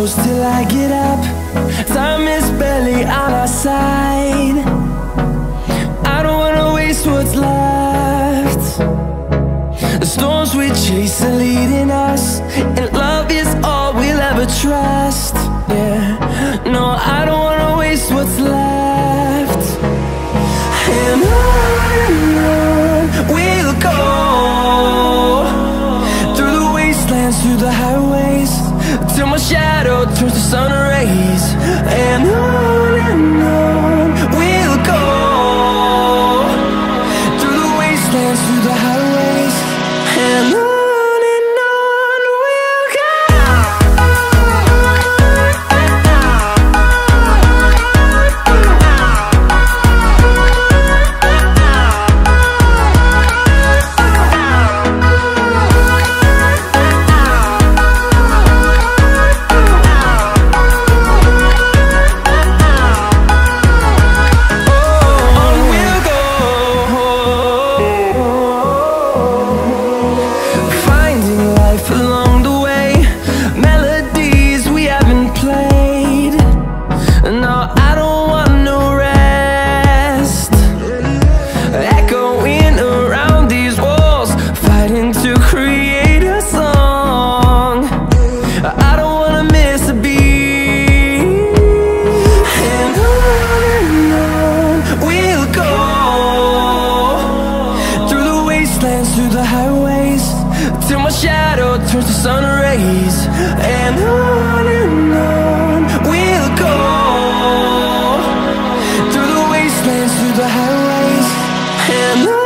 close till I get up. Time is barely on our side. I don't wanna waste what's left. The storms we chase are leading us, and love is all we'll ever trust. Yeah, no, I don't wanna waste what's left. And on we'll go, through the wastelands, through the highways, till my shadow turns to sun rays. And on we'll go, through the wastelands, through the highways, and on we'll go. Through the highways, till my shadow turns to sun rays. And on we'll go, through the wastelands, through the highways, and on we'll go.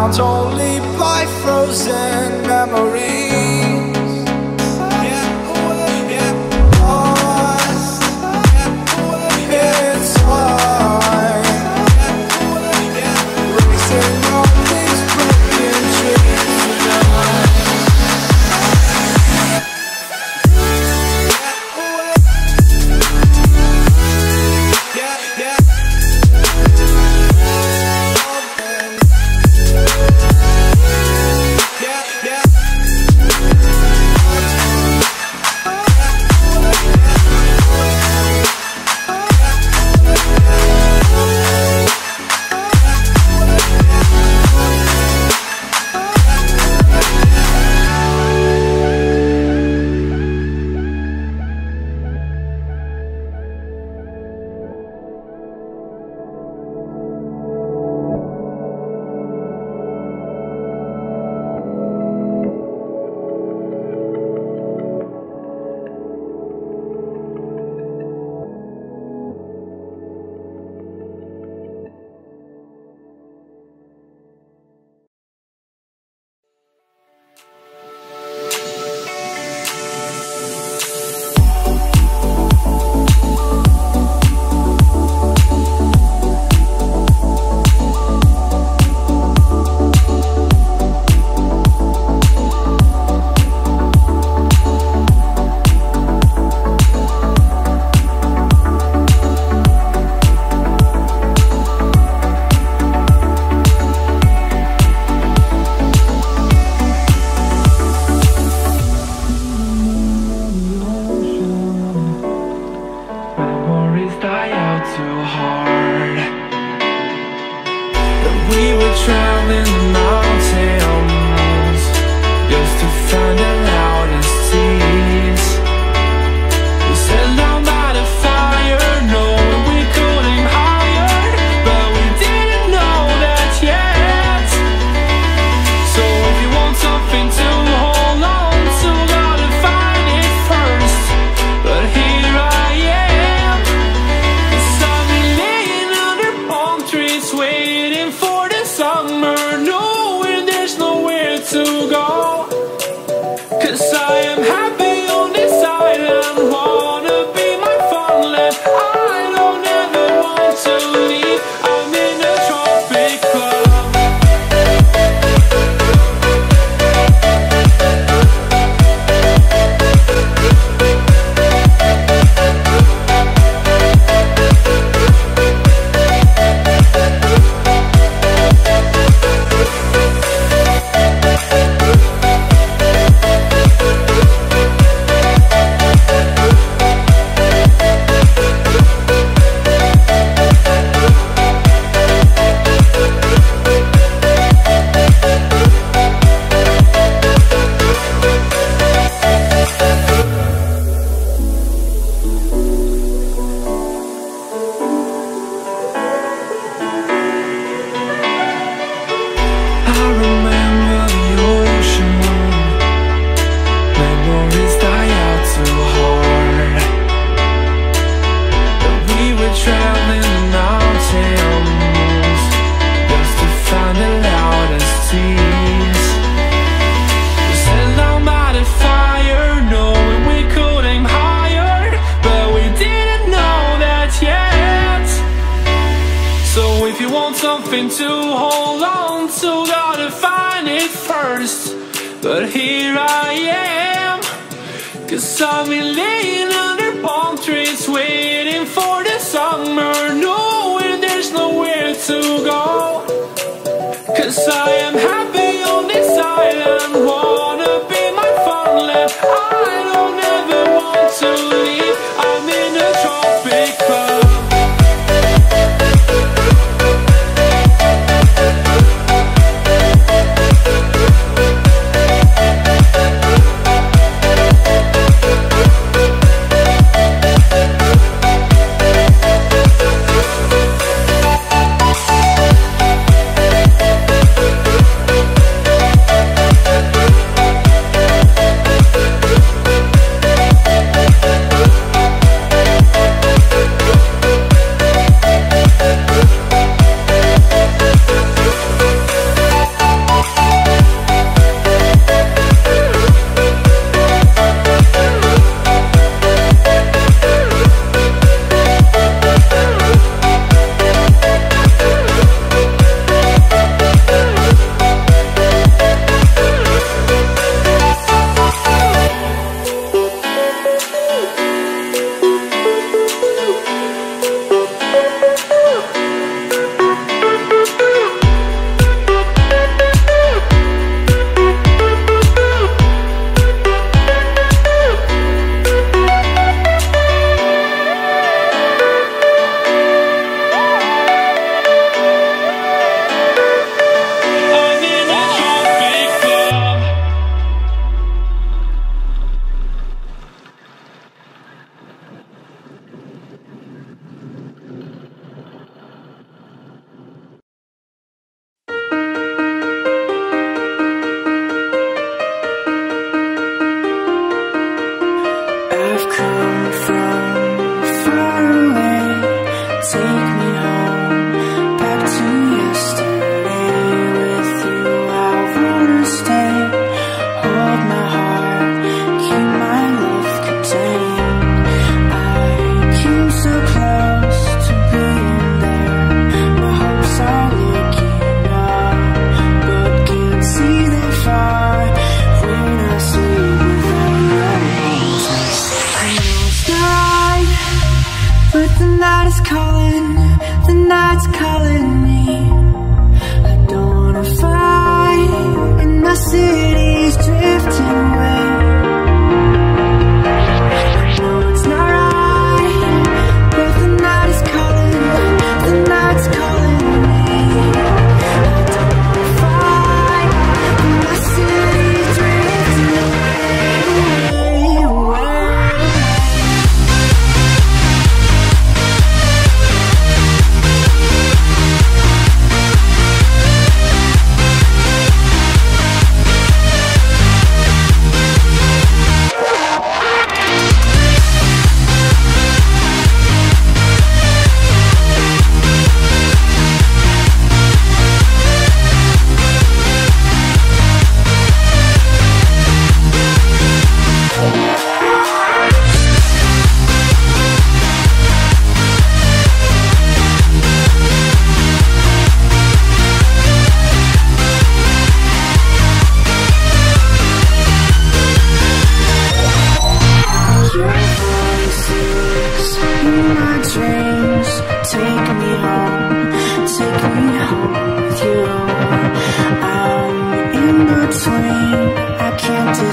bound only by frozen memories. Lost, it's fine. Racing on these broken dreams tonight. Something to hold on to, gotta find it first. But here I am, 'cause I've been laying under palm trees, waiting for the summer, knowing there's nowhere to go. 'Cause I am happy on this island, wanna be my farmland. I don't ever want to leave, I'm in a tropic club.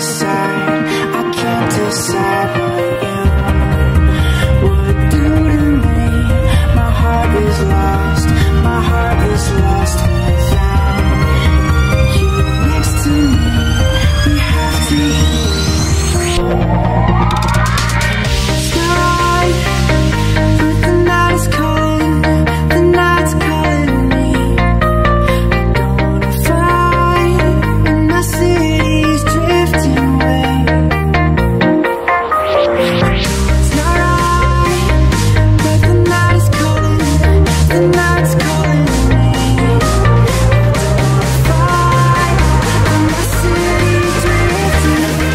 side. I can't decide what you would do to me. My heart is lost, my heart is lost without you next to me. We have to sky, but the night is calling, the night's calling me. I don't wanna fight when my city's drifting away. It's not right, but the night is calling, the night's calling me. I don't wanna fight when my city's drifting away.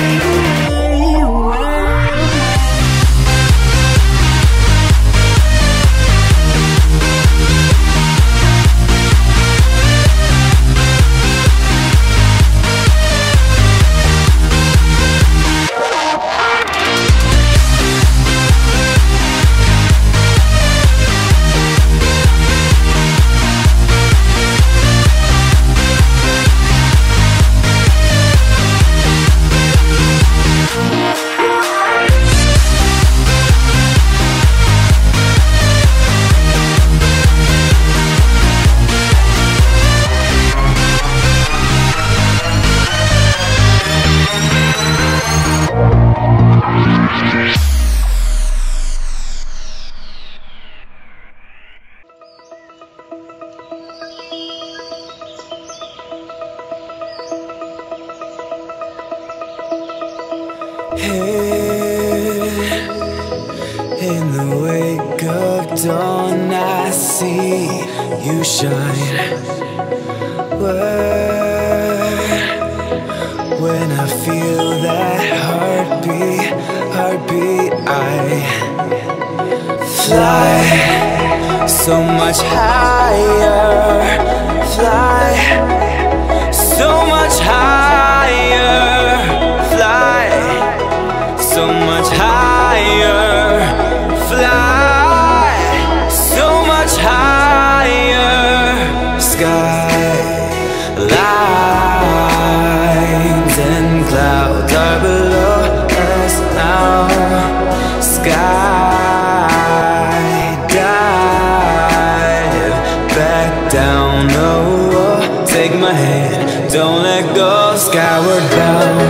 In the wake of dawn, I see you shine. When I feel that heartbeat, I fly so much higher, fly so much higher, fly so much higher, fly so much higher. Skylines and clouds are below us now. Skydive back down, oh, take my hand, don't let go, skyward bound.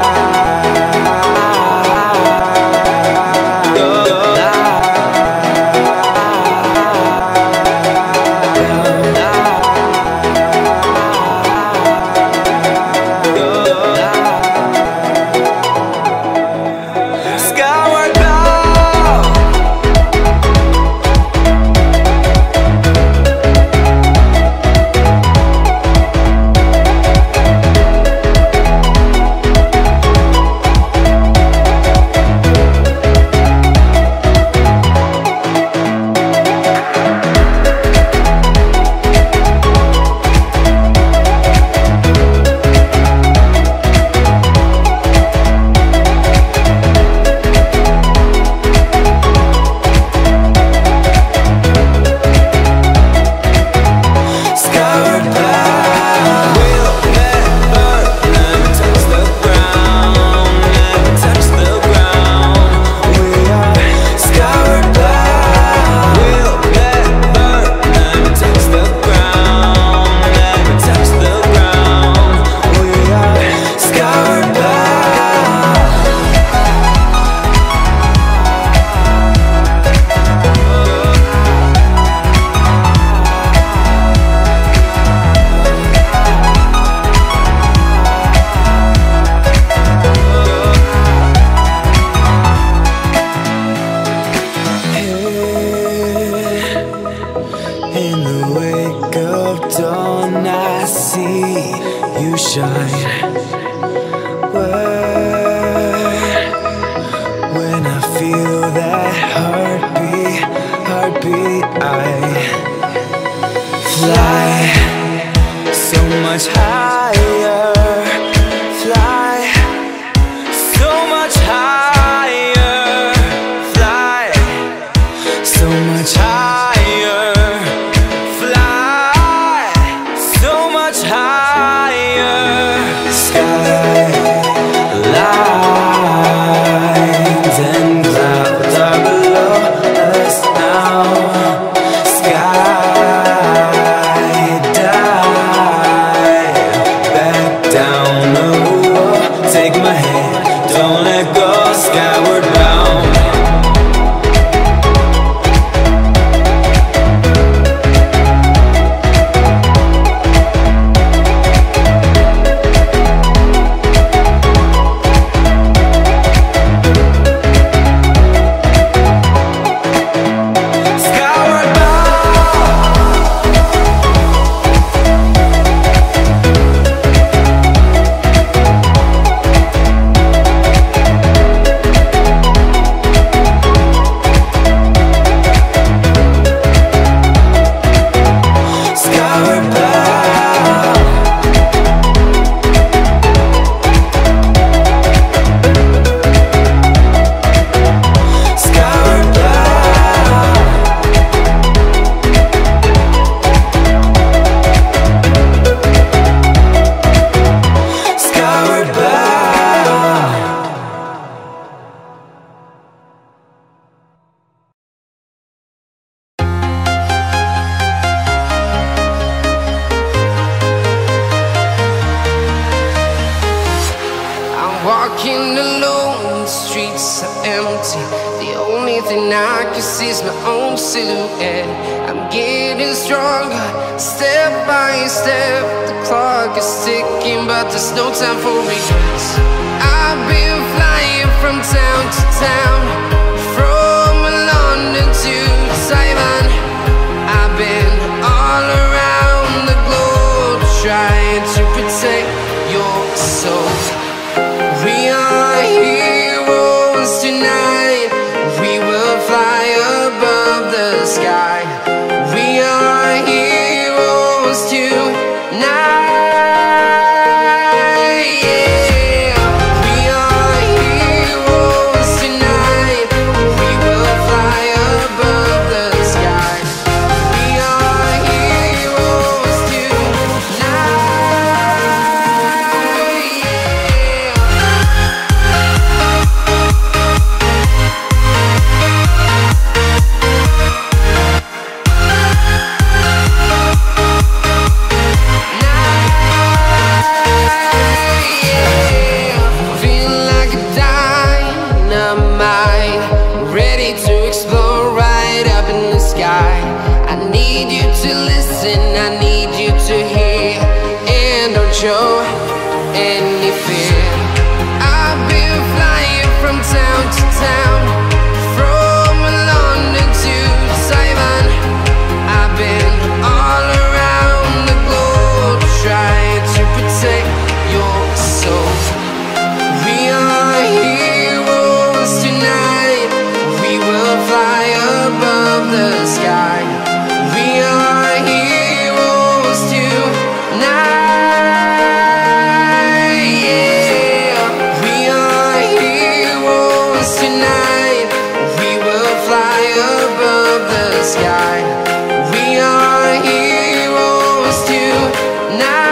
When I feel that heartbeat, I fly so much higher, fly so much higher, fly so much higher, fly so much higher. Sky Walking alone, the streets are empty. The only thing I can see is my own silhouette. I'm getting stronger, step by step. The clock is ticking, but there's no time for regrets. I've been flying from town to town, from London to Taiwan. I've been all around the globe, trying to protect your soul. We are heroes tonight. We will fly above the sky. We are heroes tonight. Yeah. We are heroes tonight. We will fly above the sky. We are heroes tonight. Feeling like a dynamite, ready to explode right up in the sky. I need you to listen, I need you to hear, and don't show any fear. I've been flying from town to town, from London to Taiwan. I've been all around the globe, trying to protect your soul. We are heroes tonight. We will fly above the sky. We are heroes tonight. Yeah. We are heroes tonight. We will fly above the sky. We are heroes tonight.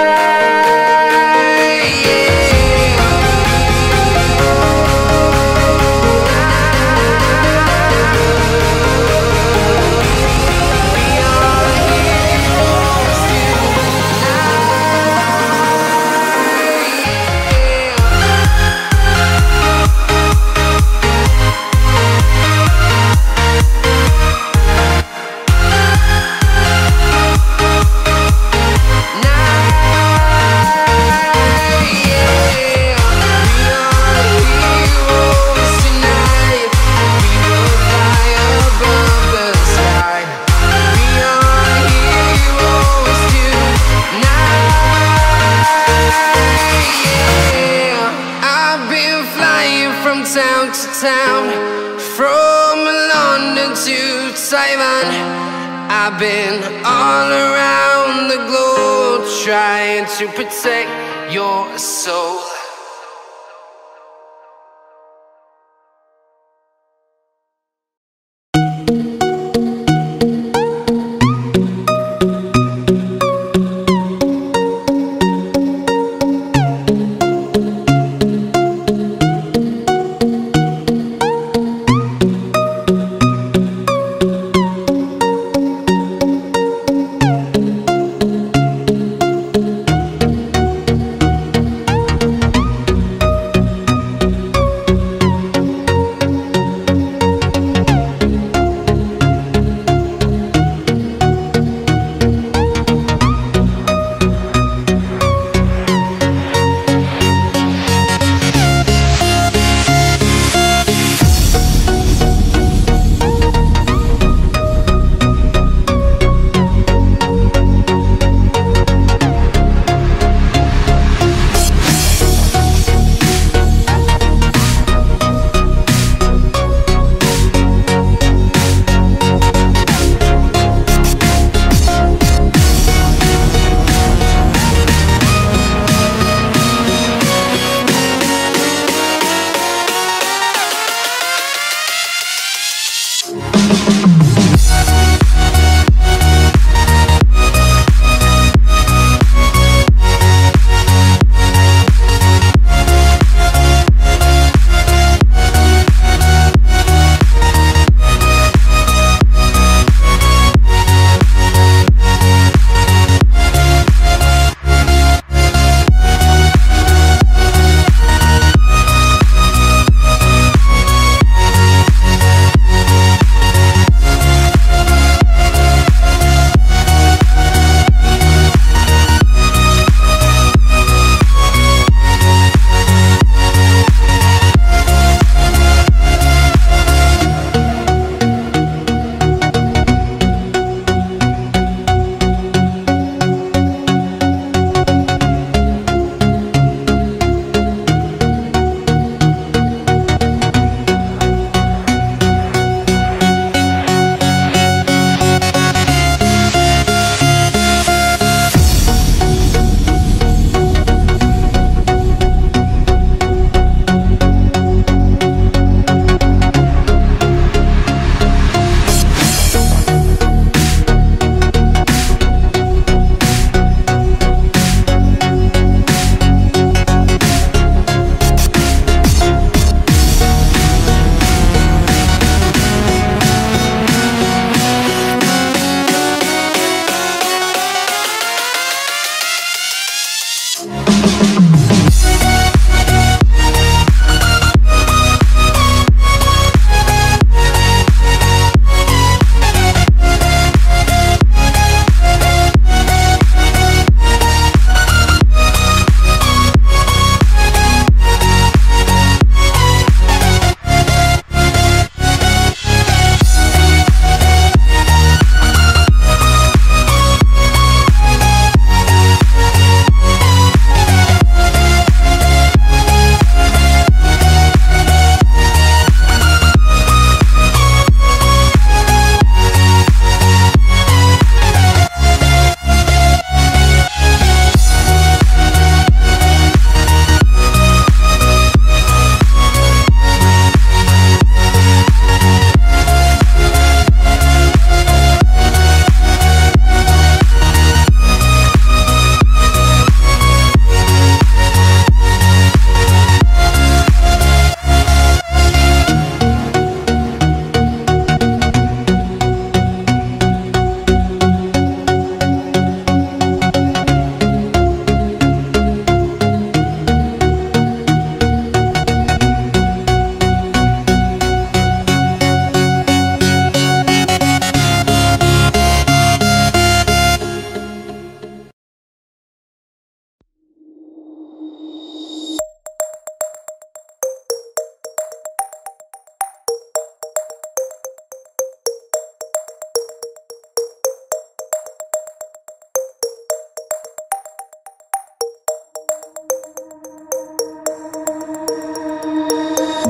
Town to town, from London to Taiwan. I've been all around the globe, trying to protect your soul.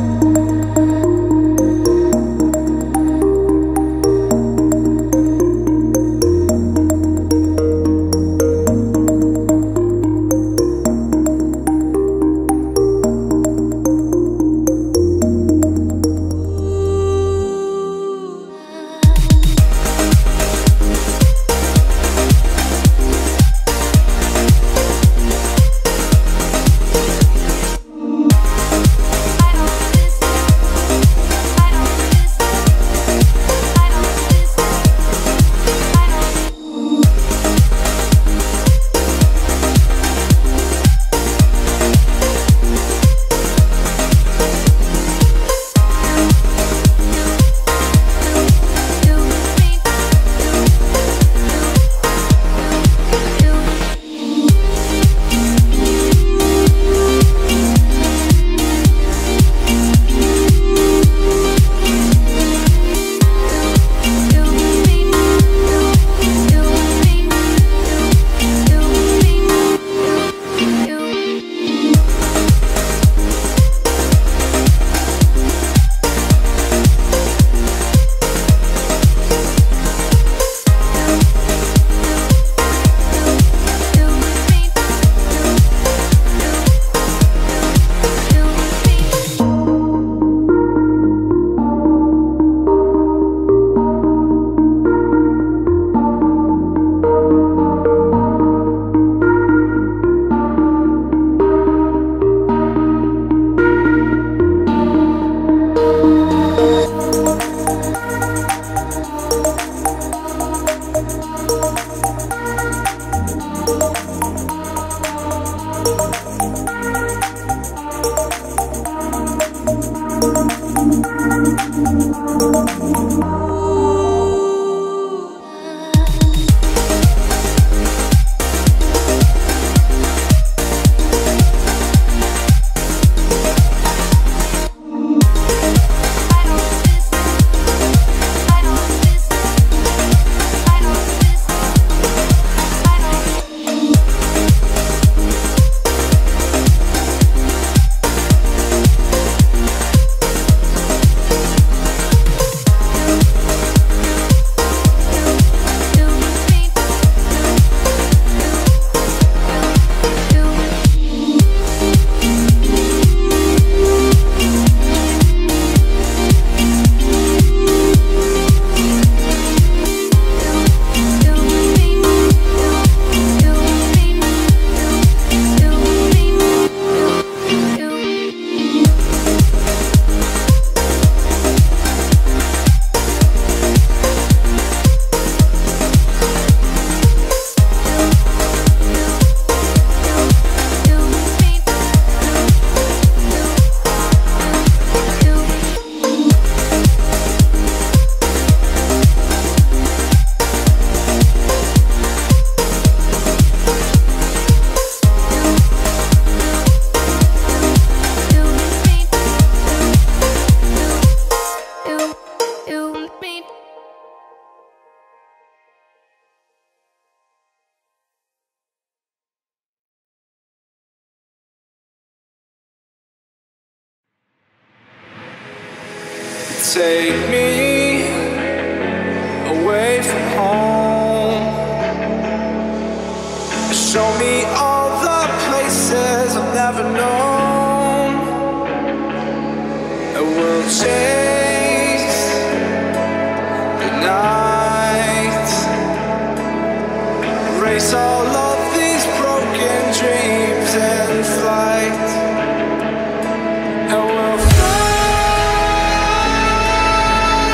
Take me away from home. Show me all the places I've never known. And we'll chase the night, erase all of these broken dreams in flight. And we'll fly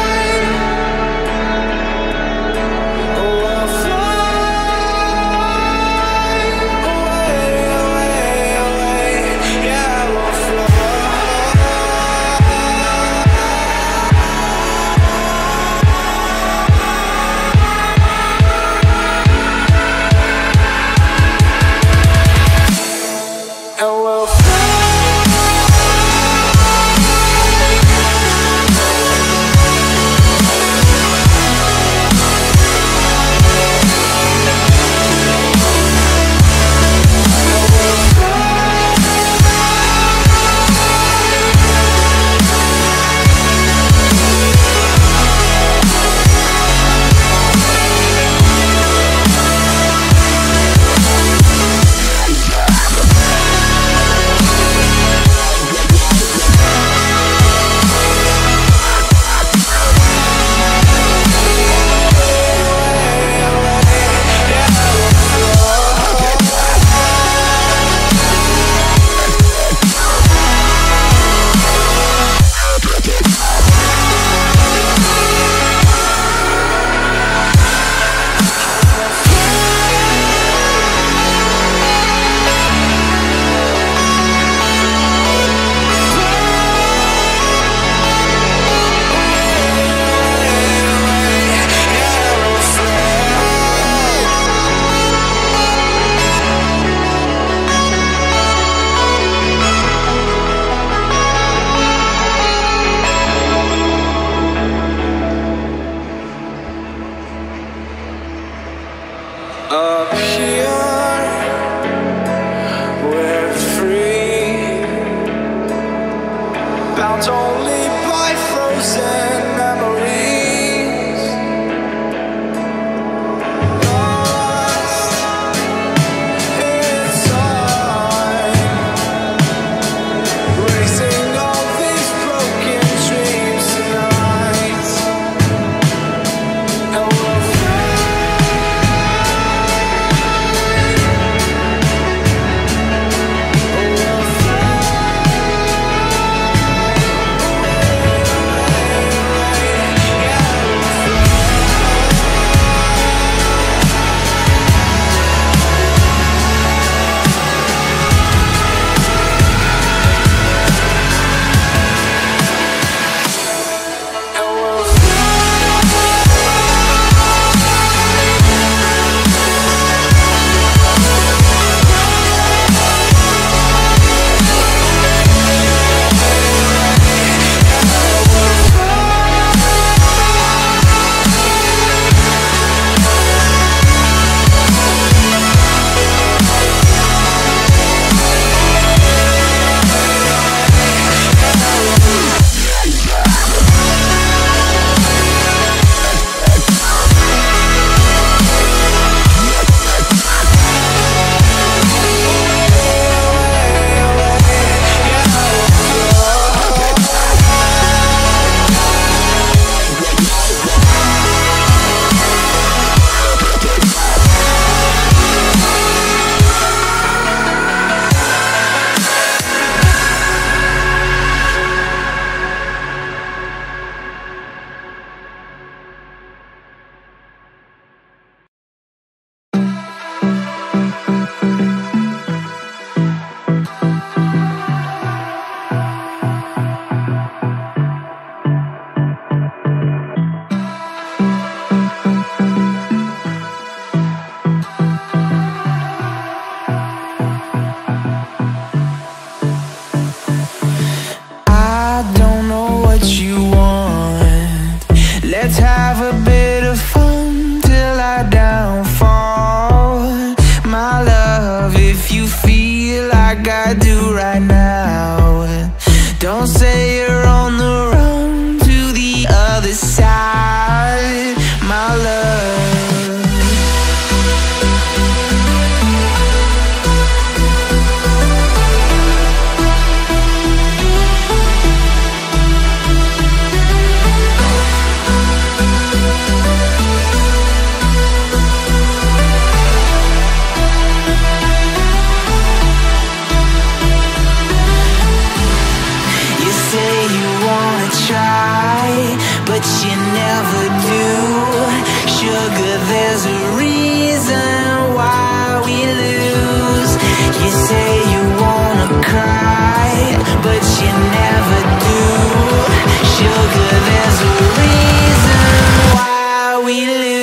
bound only by frozen memories. Lost in time, racing all these broken dreams tonight. And we'll let's have a bit of fun till I downfall. My love, if you feel like I do right now, don't say you're on the run to the other side, my love. But you never do. Sugar, there's a reason why we lose. You say you wanna cry, but you never do. Sugar, there's a reason why we lose.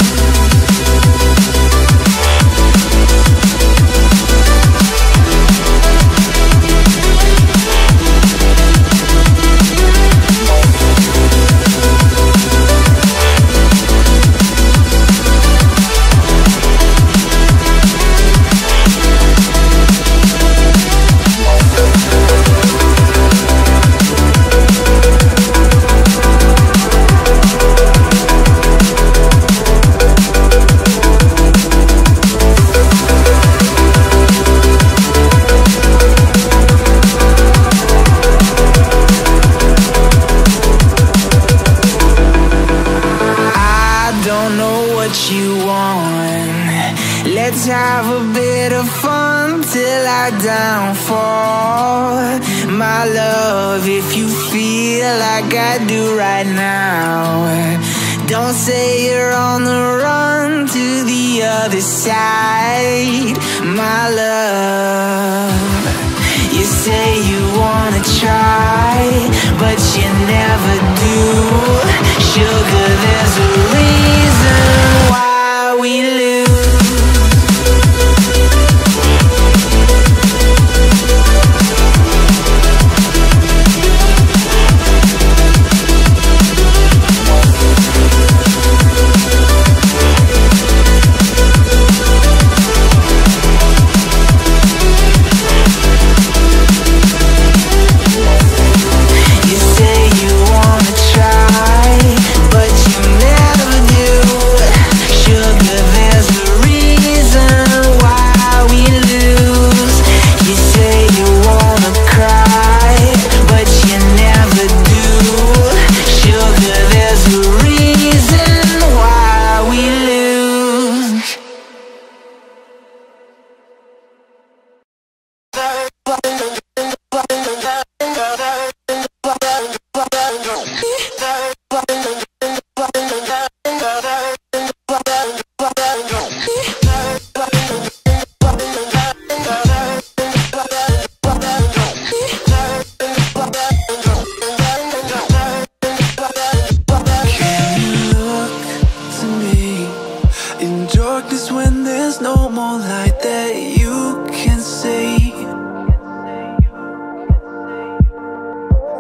Let's have a bit of fun till I downfall. My love, if you feel like I do right now, don't say you're on the run to the other side, my love. You say you wanna try, but you never do. Sugar, there's a reason why we lose.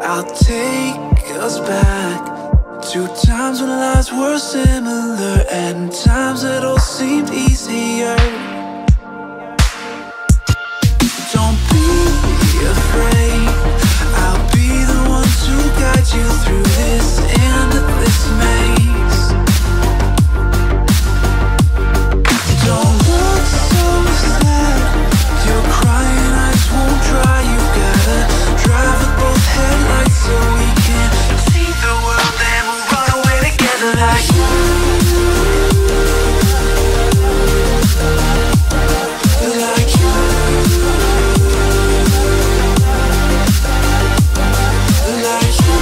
I'll take us back to times when lives were similar and times that all seemed easier. Don't be afraid, I'll be the one to guide you through this endless maze. Don't look so sad, your crying eyes won't dry. You gotta drive with both headlights so we can see the world and we'll run away together like you. Like you. Like you.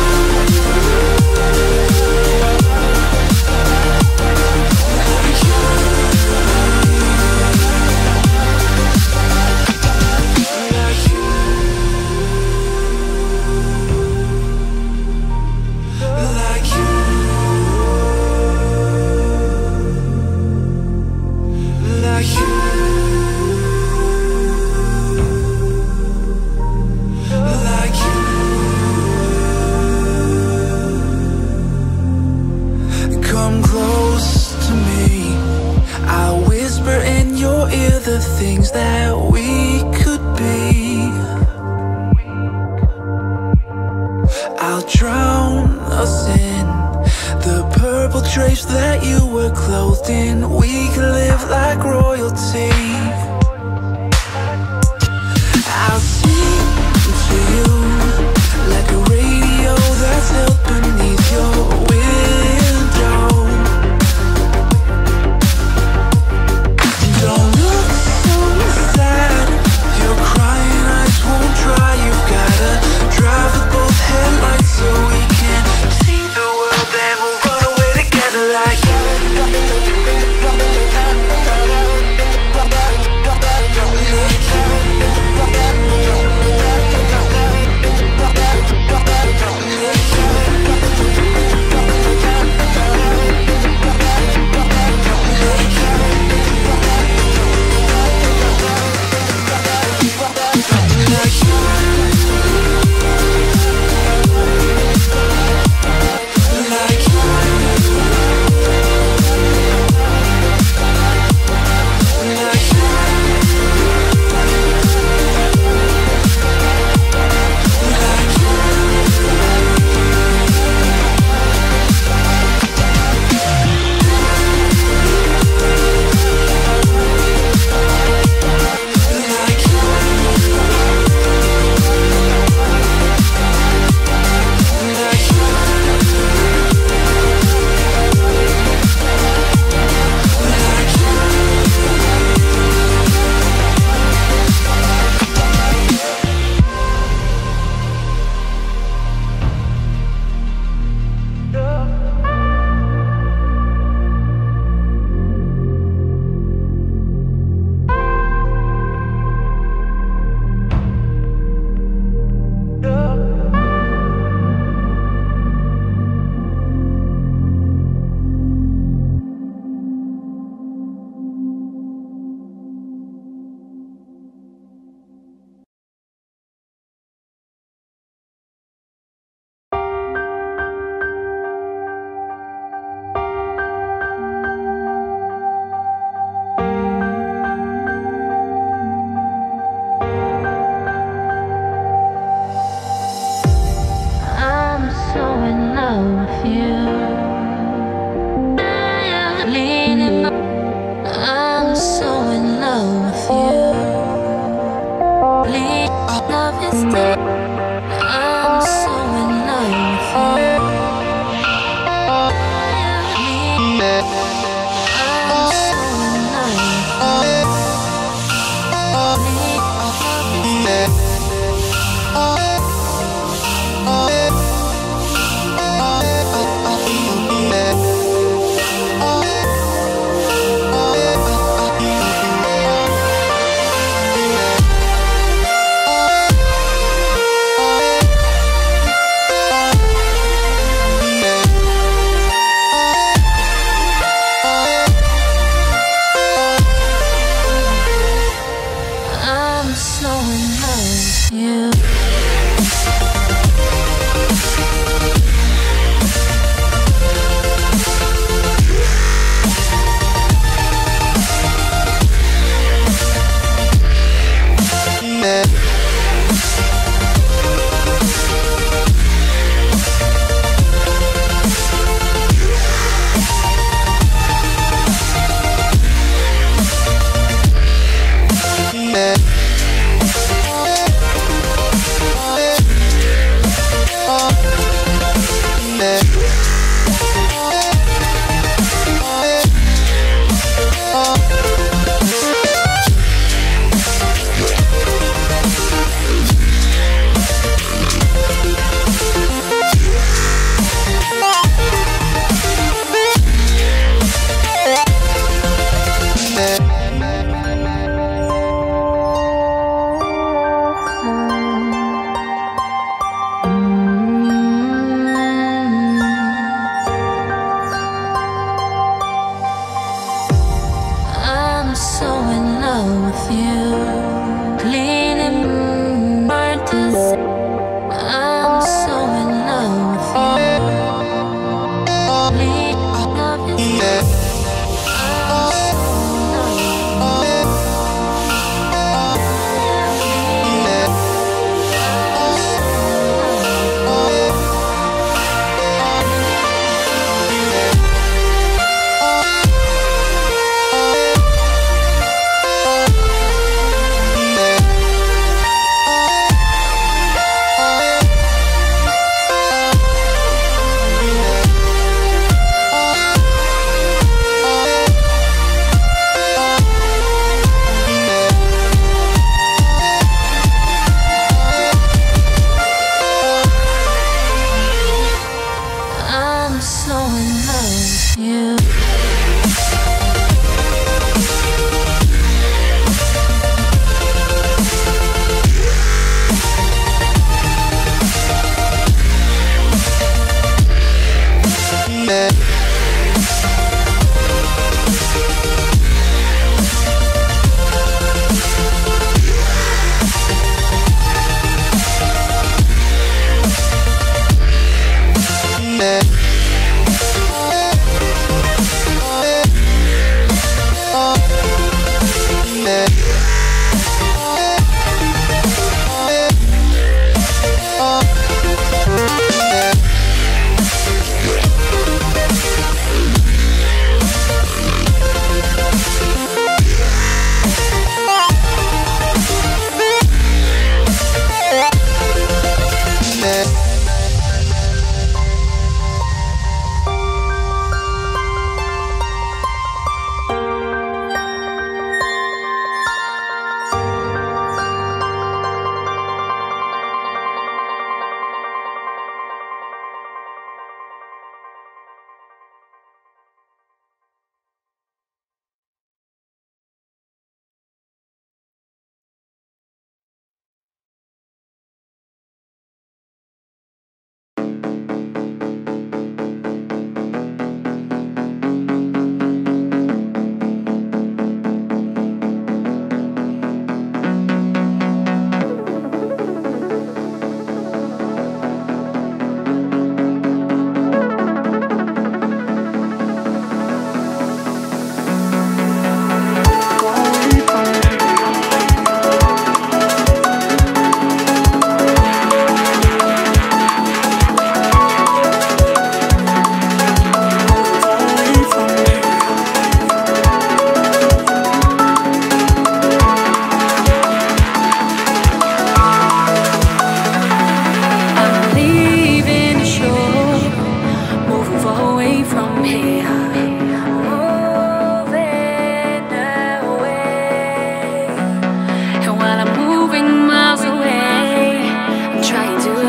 Come close to me, I'll whisper in your ear the things that we could be. I'll drown us in the purple drapes that you were clothed in. We can live like royalty. I'll sing to you like a radio that's held beneath your window. Don't look so sad, your crying eyes won't dry. You've gotta drive with both headlights so we can see the world and we'll run away together like you. Like you.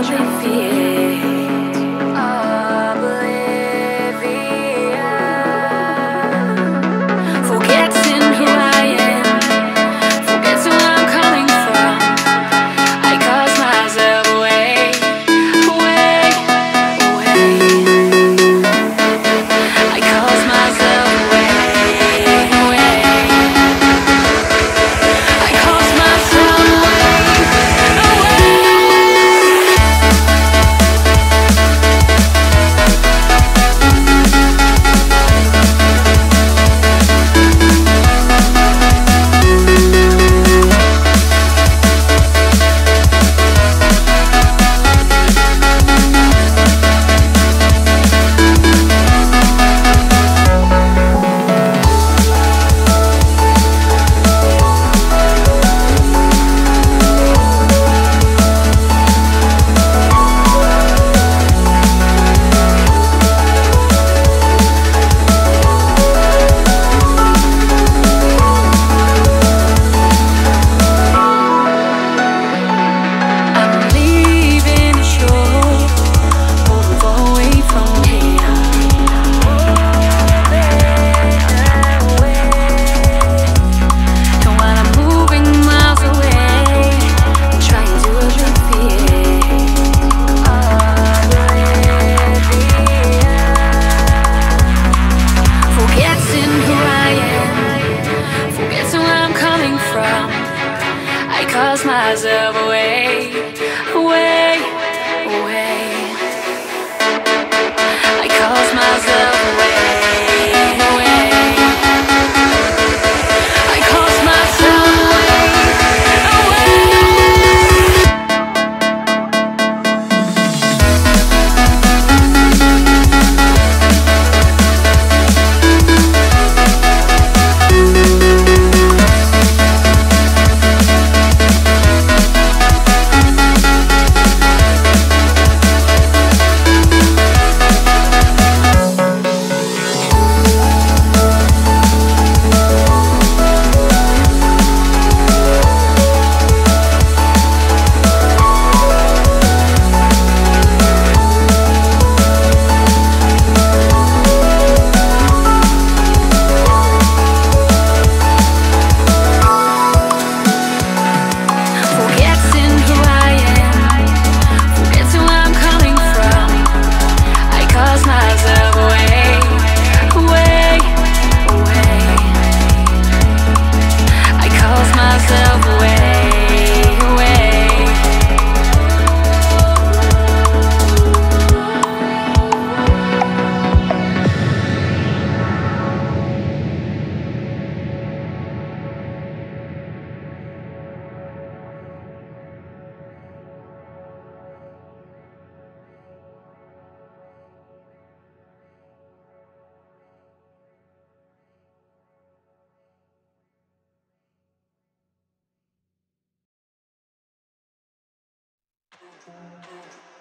myself away, away, away. I cause myself away, away. I cause myself away.